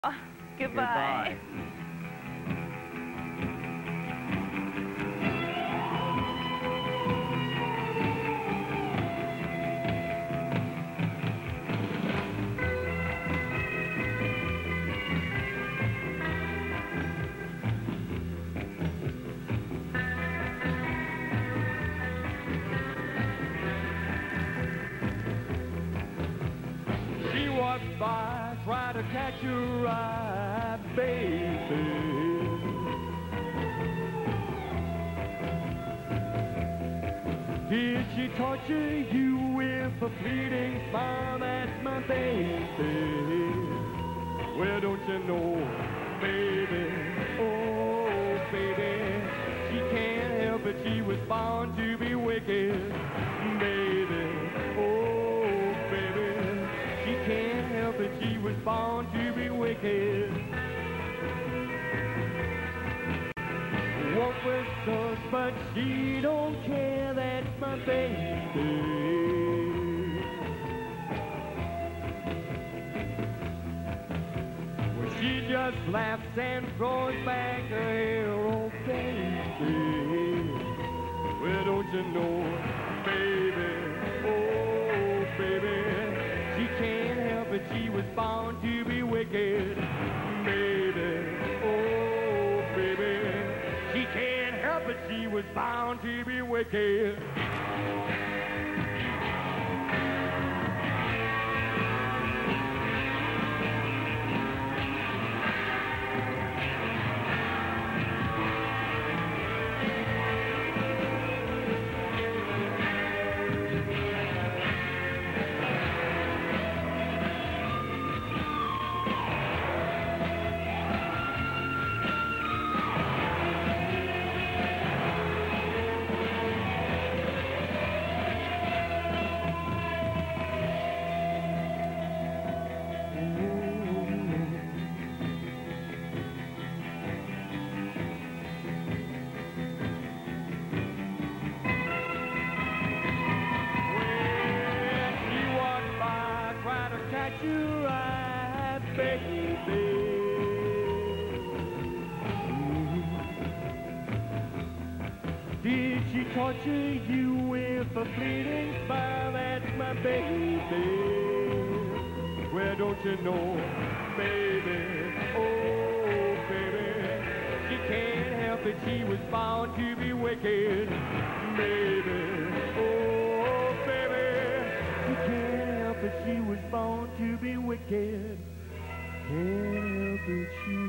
Oh, goodbye. She walked by, tried to catch your eye, baby. Did she torture you with a fleeting smile? That's my baby. Well, don't you know, baby, oh, baby, she can't help it, she was born to be wicked, baby, oh, baby, she can't help it, she was born to be wicked. Walk with us, but she don't care, that's my baby. She just laughs and throws back her hair, oh baby. Well, don't you know, baby, oh baby, she can't help it, she was born to be wicked, baby, oh baby, she can't help it, she was born to be wicked. Your eye, baby. Did she torture you with a fleeting smile? That's my baby. Well, don't you know, baby, oh, baby, she can't help it, she was born to be wicked, baby, oh, baby, she can't help it, she was born to be wicked. Can't help it, she